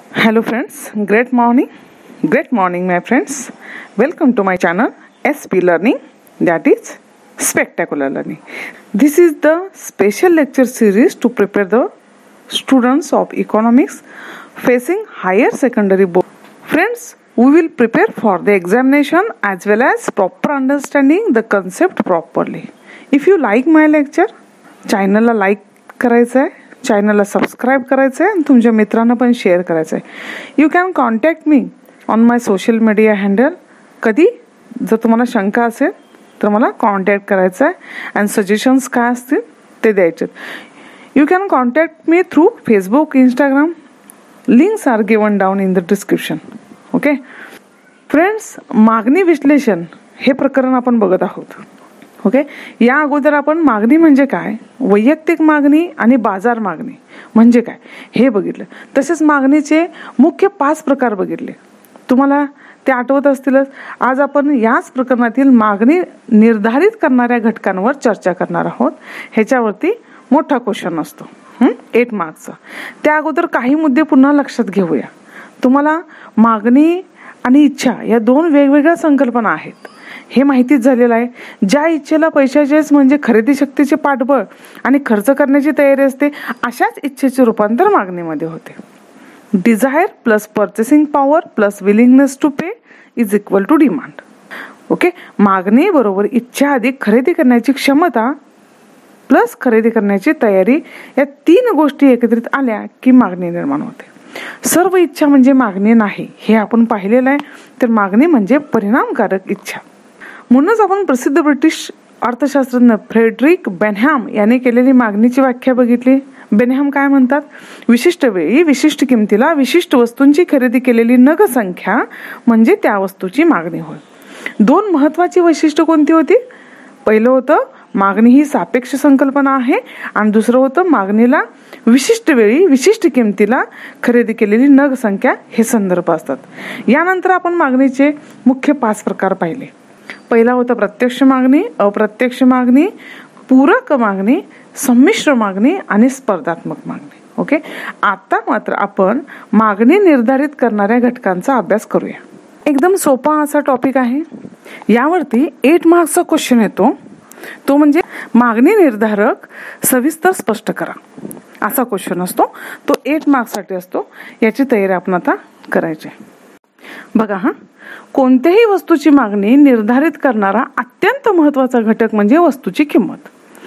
Hello friends, great morning my friends. Welcome to my channel SP Learning, that is Spectacular Learning. This is the special lecture series to prepare the students of economics facing higher secondary board. Friends, we will prepare for the examination as well as proper understanding the concept properly. If you like my lecture, channel ला like करायचं आहे, चॅनलला subscribe करायचं आहे आणि तुमच्या मित्रांना पण शेअर करायचं आहे. You can contact me on my social media handle. कधी जर तुम्हाला शंका असेल तर मला कॉन्टॅक्ट करायचं आहे अँड सजेशन्स काय असतील ते द्यायचे. You can contact me through Facebook, Instagram. Links are given down in the description. Okay friends, मागणी विश्लेषण हे प्रकरण आपण बघत आहोत. ओके, या अगोदर आपण मागणी म्हणजे काय, वैयक्तिक मागणी आणि बाजार मागणी म्हणजे काय हे बघितलं. तसेच मागणीचे मुख्य 5 प्रकार बघितले. तुम्हाला ते आठवत असतीलच. आज आपण याच प्रकरणातील मागणी निर्धारित करणाऱ्या घटकांवर चर्चा करणार आहोत. ह्याच्यावरती मोठा क्वेश्चन असतो 8 मार्क्सचा. त्या अगोदर काही मुद्दे पुन्हा लक्षात घेऊया. तुम्हाला मागणी आणि इच्छा या 2 वेगवेगळ्या संकल्पना आहेत हे माहितीच झालेलं आहे. ज्या इच्छेला पैशाचेच म्हणजे खरेदी शक्तीचे पाठबळ आणि खर्च करण्याची तयारी असते, अशाच इच्छेचे रूपांतर मागणीमध्ये होते. Desire plus purchasing power plus willingness to pay is equal to demand. Okay, मागणी बरोबर इच्छा अधिक खरेदी करण्याची क्षमता प्लस खरेदी करण्याची तयारी, या 3 गोष्टी एकत्रित आल्या की मागणी निर्माण होते. सर्व इच्छा म्हणजे मागणी नाही हे आपण पाहिलेलं आहे. तर मागणी म्हणजे परिणामकारक इच्छा. म्हणूनच आपण प्रसिद्ध ब्रिटिश अर्थशास्त्रज्ञ फ्रेडरिक बेनहॅम याने केलेली मागणीची व्याख्या बघितली. बेनहॅम काय म्हणतात, विशिष्ट वेळी विशिष्ट किमतीला विशिष्ट वस्तूंची खरेदी केलेली नग संख्या म्हणजे त्या वस्तूची मागणी होय. 2 महत्वाची वैशिष्ट्य कोणती होती. पहिलं होतं मागणी ही सापेक्ष संकल्पना आहे आणि दुसरं होतं मागणीला विशिष्ट वेळी विशिष्ट किमतीला खरेदी केलेली नग संख्या हे संदर्भ असतात. यानंतर आपण मागणीचे मुख्य 5 प्रकार पाहिले. पहिला होता प्रत्यक्ष मागणी, अप्रत्यक्ष मागणी, पूरक मागणी, संमिश्र मागणी आणि स्पर्धात्मक मागणी. ओके, आता मात्र आपण मागणी निर्धारित करणाऱ्या घटकांचा अभ्यास करूया. एकदम सोपा असा टॉपिक आहे. यावरती 8 मार्क्सचा क्वेश्चन येतो. तो म्हणजे मागणी निर्धारक सविस्तर स्पष्ट करा असा क्वेश्चन असतो. तो 8 मार्क्ससाठी असतो. याची तयारी आपण आता करायची. बघा कोणत्याही वस्तूची मागणी निर्धारित करणारा अत्यंत महत्त्वाचा घटक म्हणजे वस्तूची किंमत.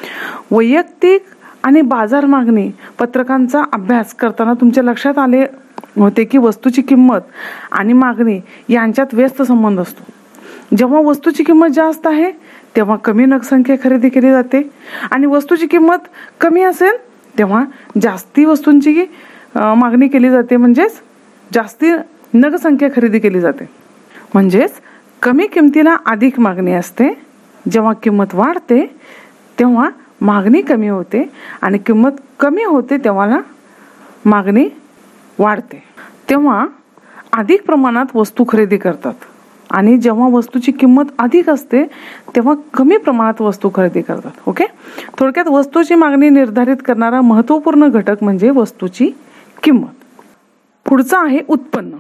वैयक्तिक आणि बाजार मागणी पत्रकांचा अभ्यास करताना तुमच्या लक्षात आले होते की वस्तूची किंमत आणि मागणी यांच्यात व्यस्त संबंध असतो. जेव्हा वस्तूची किंमत जास्त आहे तेव्हा कमी नगसंख्या खरेदी केली जाते आणि वस्तूची किंमत कमी असेल तेव्हा जास्ती वस्तूंची मागणी केली जाते, म्हणजेच जास्ती नगसंख्या खरेदी केली जाते. म्हणजेच कमी किमतीला अधिक मागणी असते. जेव्हा किंमत वाढते तेव्हा मागणी कमी होते आणि किंमत कमी होते तेव्हा मागणी वाढते. तेव्हा अधिक प्रमाणात वस्तू खरेदी करतात आणि जेव्हा वस्तूची किंमत अधिक असते तेव्हा कमी प्रमाणात वस्तू खरेदी करतात. ओके, थोडक्यात वस्तूची मागणी निर्धारित करणारा महत्त्वपूर्ण घटक म्हणजे वस्तूची किंमत. पुढचा आहे उत्पन्न.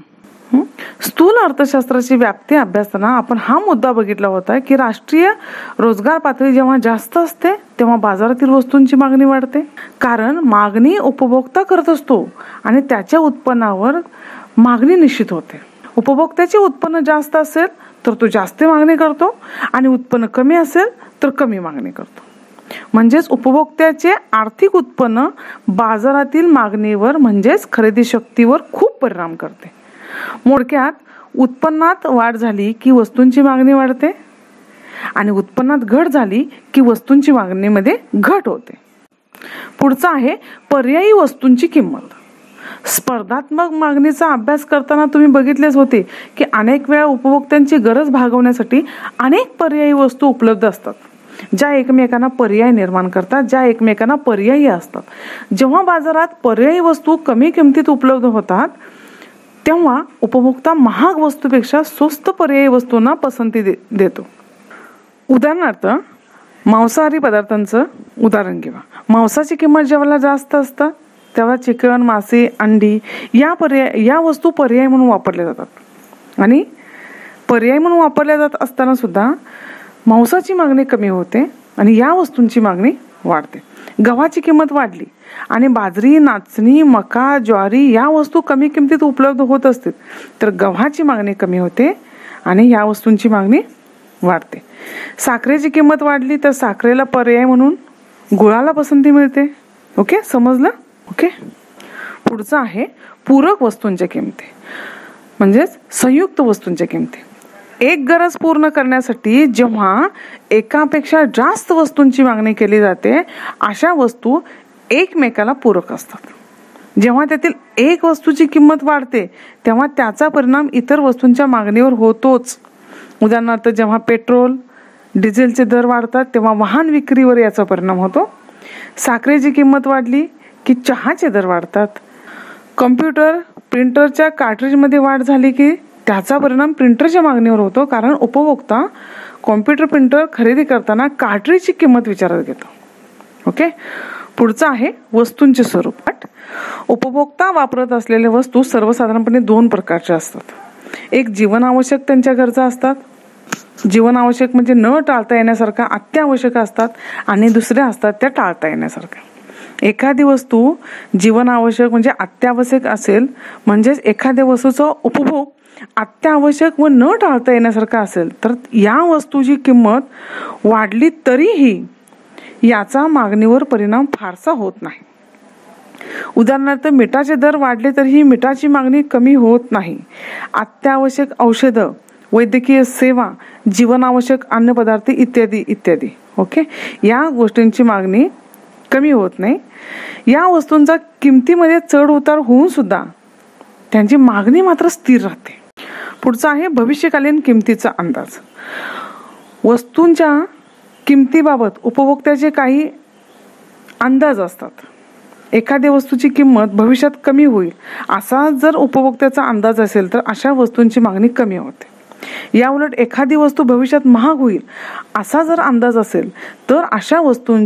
स्थूल अर्थशास्त्राची व्याप्ती अभ्यासताना आपण हा मुद्दा बघितला होता की राष्ट्रीय रोजगार पातळी जेव्हा जास्त असते तेव्हा बाजारातील वस्तूंची मागणी वाढते. कारण मागणी उपभोक्ता करत असतो आणि त्याच्या उत्पन्नावर मागणी निश्चित होते. उपभोक्त्याचे उत्पन्न जास्त असेल तर तो जास्त मागणी करतो आणि उत्पन्न कमी असेल तर कमी मागणी करतो. म्हणजेच उपभोक्त्याचे आर्थिक उत्पन्न बाजारातील मागणीवर म्हणजेच खरेदी शक्तीवर खूप परिणाम करते. मोडक्यात उत्पन्नात वाढ झाली की वस्तूंची मागणी वाढते आणि उत्पन्नात घट झाली की वस्तूंची मागणीमध्ये घट होते. पुढचा आहे पर्यायी वस्तूंची किंमत. स्पर्धात्मक मागणीचा अभ्यास करताना तुम्ही बघितलेच होते की अनेक वेळा उपभोक्त्यांची गरज भागवण्यासाठी अनेक पर्यायी वस्तू उपलब्ध असतात ज्या एकमेकांना पर्याय निर्माण करतात, ज्या एकमेकांना पर्यायी असतात. जेव्हा बाजारात पर्यायी वस्तू कमी किमतीत उपलब्ध होतात तेव्हा उपभोक्ता महाग वस्तूपेक्षा स्वस्त पर्यायी वस्तूंना पसंती देतो. उदाहरणार्थ मांसाहारी पदार्थांचं उदाहरण घ्या. मांसाची किंमत जेव्हा जास्त असतं तेव्हा चिकन, मासे, अंडी या वस्तू पर्याय म्हणून वापरल्या जातात. आणि पर्याय म्हणून वापरल्या जात असताना सुद्धा मांसाची मागणी कमी होते आणि या वस्तूंची मागणी वाढते. गव्हाची किंमत वाढली आणि बाजरी, नाचणी, मका, ज्वारी या वस्तू कमी किमतीत उपलब्ध होत असतील तर गव्हाची मागणी कमी होते आणि या वस्तूंची मागणी वाढते. साखरेची किंमत वाढली तर साखरेला पर्याय म्हणून गुळाला पसंती मिळते. ओके, समजलं? ओके, पुढचं आहे पूरक वस्तूंच्या किमती, म्हणजेच संयुक्त वस्तूंच्या किमती. एक गरज पूर्ण करण्यासाठी जेव्हा एकापेक्षा जास्त वस्तूंची मागणी केली जाते अशा वस्तू एकमेकाला पूरक असतात. जेव्हा त्यातील एक वस्तूची किंमत वाढते तेव्हा त्याचा परिणाम इतर वस्तूंच्या मागणीवर होतोच. उदाहरणार्थ, जेव्हा पेट्रोल, डिझेलचे दर वाढतात तेव्हा वाहन विक्रीवर याचा परिणाम होतो. साखरेची किंमत वाढली की चहाचे दर वाढतात. कम्प्युटर, प्रिंटरच्या कार्ट्रिजमध्ये वाढ झाली की त्याचा परिणाम प्रिंटरच्या मागणीवर होतो, कारण उपभोक्ता कॉम्प्युटर, प्रिंटर खरेदी करताना कार्ट्रिजची किंमत विचारात घेतो. ओके, पुढचं आहे वस्तूंचे स्वरूप. उपभोक्ता वापरत असलेल्या वस्तू सर्वसाधारणपणे 2 प्रकारच्या असतात. एक जीवनावश्यक त्यांच्या गरजा असतात. जीवनावश्यक म्हणजे न टाळता येण्यासारख्या अत्यावश्यक असतात आणि दुसऱ्या असतात त्या टाळता येण्यासारख्या. एखादी वस्तू जीवनावश्यक म्हणजे अत्यावश्यक असेल, म्हणजेच एखाद्या वस्तूचा उपभोग अत्यावश्यक व न टाळता येण्यासारखा असेल तर या वस्तूची किंमत वाढली तरीही याचा मागणीवर परिणाम फारसा होत नाही. उदाहरणार्थ, मिठाचे दर वाढले तरीही मिठाची मागणी कमी होत नाही. अत्यावश्यक औषधं, वैद्यकीय सेवा, जीवनावश्यक अन्नपदार्थ इत्यादी इत्यादी. ओके, या गोष्टींची मागणी कमी होत नाही. या वस्तूंचा किमतीमध्ये चढ उतार होऊन सुद्धा त्यांची मागणी मात्र स्थिर राहते. पुढचा आहे भविष्यकालीन किमतीचा अंदाज. वस्तूंच्या किमतीबाबत उपभोक्त्याचे काही अंदाज असतात. एखाद्या वस्तूची किंमत भविष्यात कमी होईल असा जर उपभोक्त्याचा अंदाज असेल तर अशा वस्तूंची मागणी कमी होते. याउलट एखादी वस्तू भविष्यात महाग होईल असा जर अंदाज असेल तर अशा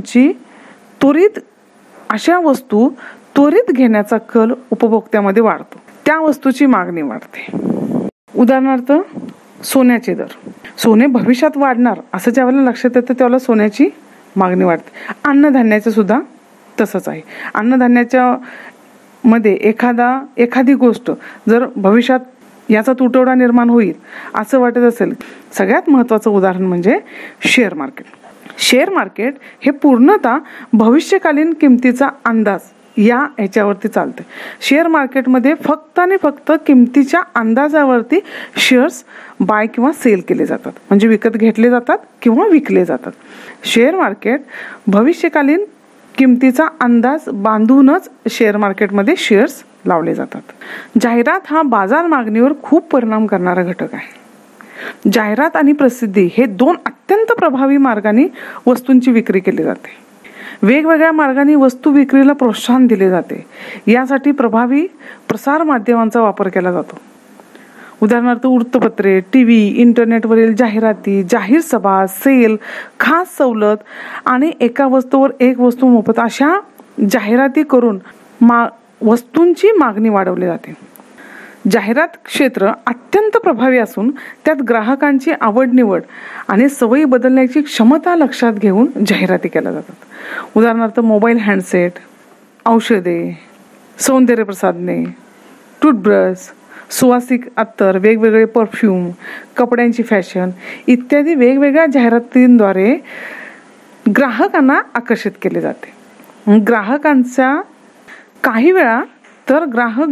वस्तू त्वरित घेण्याचा कल उपभोक्त्यामध्ये वाढतो. त्या वस्तूची मागणी वाढते. उदाहरणार्थ, सोन्याचे दर. सोने भविष्यात वाढणार असं ज्यावेळेला लक्षात येतं त्यावेळेला सोन्याची मागणी वाढते. अन्नधान्याचं सुद्धा तसंच आहे. अन्नधान्याच्या मध्ये एखादी गोष्ट जर भविष्यात याचा तुटवडा निर्माण होईल असं वाटत असेल, सगळ्यात महत्त्वाचं उदाहरण म्हणजे शेअर मार्केट. शेअर मार्केट हे पूर्णतः भविष्यकालीन किमतीचा अंदाज या ह्याच्यावरती चालते. शेअर मार्केटमध्ये फक्त आणि फक्त किमतीच्या अंदाजावरती शेअर्स बाय किंवा सेल केले जातात, म्हणजे विकत घेतले जातात किंवा विकले जातात. शेअर मार्केट भविष्यकालीन किमतीचा अंदाज बांधूनच शेअर मार्केटमध्ये शेअर्स लावले जातात. जाहिरात हा बाजार मागणीवर खूप परिणाम करणारा घटक आहे. जाहिरात आणि प्रसिद्धी हे 2 अत्यंत प्रभावी मार्गाने वस्तूंची विक्री केली जाते. वेगवेगळ्या मार्गाने वस्तू विक्रीला प्रोत्साहन दिले जाते. यासाठी प्रभावी प्रसार माध्यमांचा वापर केला जातो. उदाहरणार्थ, वृत्तपत्रे, टीव्ही, इंटरनेटवरील जाहिराती, जाहीर सभा, सेल, खास सवलत आणि एका वस्तूवर एक वस्तू मोफत अशा जाहिराती करून वस्तूंची मागणी वाढवली जाते. जाहिरात क्षेत्र अत्यंत प्रभावी असून त्यात ग्राहकांची आवड निवड आणि सवयी बदलण्याची क्षमता लक्षात घेऊन जाहिराती केल्या जातात. उदाहरणार्थ, मोबाईल हँडसेट, औषधे, सौंदर्य प्रसाधने, टूथब्रश, सुवासिक अत्तर, वेगवेगळे परफ्यूम, कपड्यांची फॅशन इत्यादी वेगवेगळ्या जाहिरातींद्वारे ग्राहकांना आकर्षित केले जाते. ग्राहकांचा काही वेळा तर ग्राहक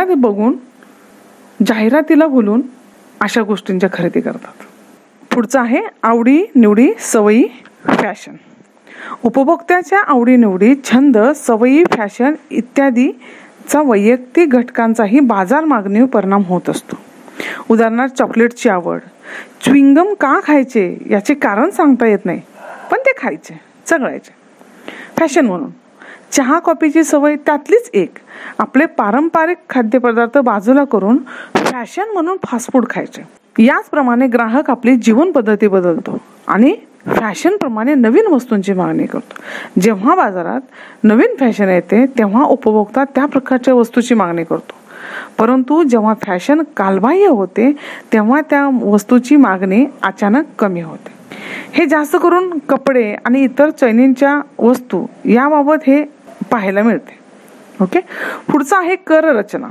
जाहिरातीला भुलून अशा गोष्टींच्या खरेदी करतात. पुढचं आहे आवडी निवडी, सवयी, फॅशन. उपभोक्त्याच्या आवडीनिवडी, छंद, सवयी, फॅशन इत्यादीचा वैयक्तिक घटकांचाही बाजार मागणीवर परिणाम होत असतो. उदाहरणार्थ, चॉकलेटची आवड. च्युइंगम का खायचे याचे कारण सांगता येत नाही, पण ते खायचे, चघळायचे. फॅशन म्हणून चहा कॉफीची सवय त्यातलीच एक. आपले पारंपरिक खाद्यपदार्थ बाजूला करून फॅशन म्हणून फास्ट फूड खायचे. याचप्रमाणे ग्राहक आपली जीवन पद्धती बदलतो आणि फॅशनप्रमाणे नवीन वस्तूंची मागणी करतो. जेव्हा बाजारात नवीन फॅशन येते तेव्हा उपभोक्ता त्या प्रकारच्या वस्तूची मागणी करतो. परंतु जेव्हा फॅशन कालबाह्य होते तेव्हा त्या वस्तूची मागणी अचानक कमी होते. हे जास्त करून कपडे आणि इतर चैनीच्या वस्तू याबाबत हे पाहायला मिळते. ओके, पुढचा आहे कर रचना.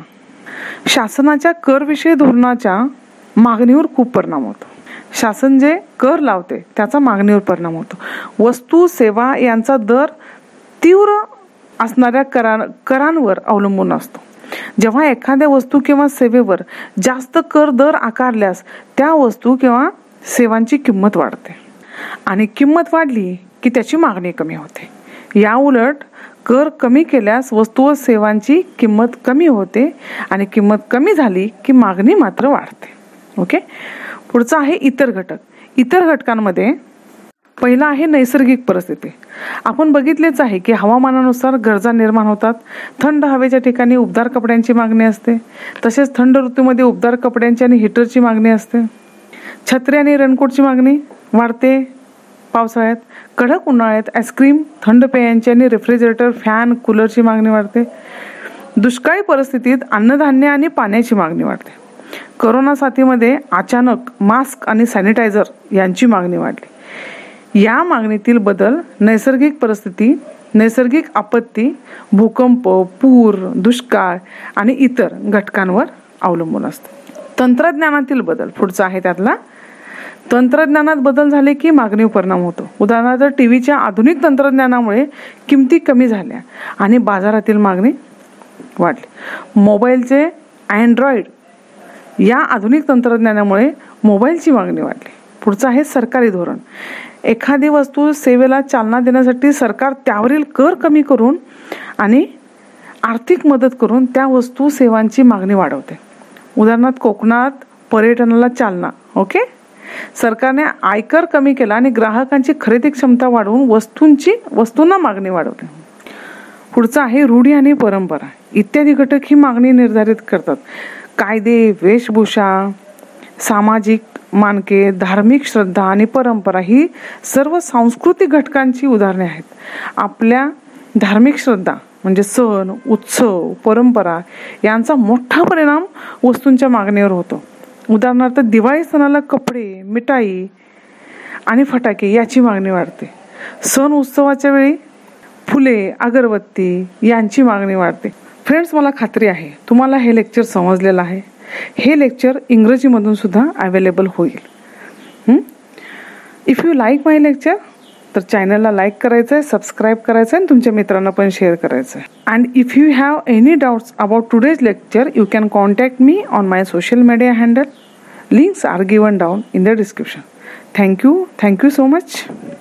शासनाच्या करविषयी धोरणाच्या मागणीवर खूप परिणाम होतो. शासन जे कर लावते त्याचा मागणीवर परिणाम होतो. वस्तू सेवा यांचा दर तीव्र असणाऱ्या करांवर अवलंबून असतो. जेव्हा एखाद्या वस्तू किंवा सेवेवर जास्त कर दर आकारल्यास त्या वस्तू किंवा सेवांची किंमत वाढते आणि किंमत वाढली की त्याची मागणी कमी होते. या उलट कर कमी केल्यास वस्तू व सेवांची किंमत कमी होते आणि किंमत कमी झाली की मागणी मात्र वाढते. ओके, पुढचा आहे इतर घटक. इतर घटकांमध्ये पहिला आहे नैसर्गिक परिस्थिती. आपण बघितलेच आहे की हवामानानुसार गरजा निर्माण होतात. थंड हवेच्या ठिकाणी उबदार कपड्यांची मागणी असते. तसेच थंड ऋतूमध्ये उबदार कपड्यांची आणि हीटरची मागणी असते. छत्री आणि रेनकोटची मागणी वाढते पावसाळ्यात. कडक उन्हाळ्यात आईस्क्रीम, थंड पेयांची आणि रेफ्रिजरेटर, फॅन, कूलरची मागणी वाढते. दुष्काळी परिस्थितीत अन्नधान्य आणि पाण्याची मागणी वाढते. कोरोना साथीमध्ये अचानक मास्क आणि सॅनिटायझर यांची मागणी वाढली. या मागणीतील बदल नैसर्गिक परिस्थिती, नैसर्गिक आपत्ती, भूकंप, पूर, दुष्काळ आणि इतर घटकांवर अवलंबून असते. तंत्रज्ञानातील बदल पुढचा आहे त्यातला. तंत्रज्ञानात बदल झाले की मागणीवर परिणाम होतो. उदाहरणार्थ टीव्हीच्या आधुनिक तंत्रज्ञानामुळे किमती कमी झाल्या आणि बाजारातील मागणी वाढली. मोबाईलचे अँड्रॉइड या आधुनिक तंत्रज्ञानामुळे मोबाईलची मागणी वाढली. पुढचं आहे सरकारी धोरण. एखादी वस्तू सेवेला चालना देण्यासाठी सरकार त्यावरील कर कमी करून आणि आर्थिक मदत करून त्या वस्तू सेवांची मागणी वाढवते. उदाहरणार्थ कोकणात पर्यटनाला चालना. ओके, सरकारने आयकर कमी केला आणि ग्राहकांची खरेदी क्षमता वाढवून वस्तूंना मागणी वाढवते. पुढचं आहे रूढी आणि परंपरा इत्यादी घटक ही मागणी निर्धारित करतात. कायदे, वेशभूषा, सामाजिक मानके, धार्मिक श्रद्धा आणि परंपरा ही सर्व सांस्कृतिक घटकांची उदाहरणे आहेत. आपल्या धार्मिक श्रद्धा म्हणजे सण, उत्सव, परंपरा यांचा मोठा परिणाम वस्तूंच्या मागणीवर होतो. उदाहरणार्थ दिवाळी सणाला कपडे, मिठाई आणि फटाके याची मागणी वाढते. सण उत्सवाच्या वेळी फुले, अगरबत्ती यांची मागणी वाढते. फ्रेंड्स, मला खात्री आहे तुम्हाला हे लेक्चर समजलेलं आहे. हे लेक्चर इंग्रजीमधून सुद्धा अवेलेबल होईल. If you like my lecture तर चॅनलला लाईक करायचं आहे, सबस्क्राईब करायचं आहे आणि तुमच्या मित्रांना पण शेअर करायचं आहे. And if you have any doubts about today's lecture you can contact me on my social media handle. Links are given down in the description. Thank you so much.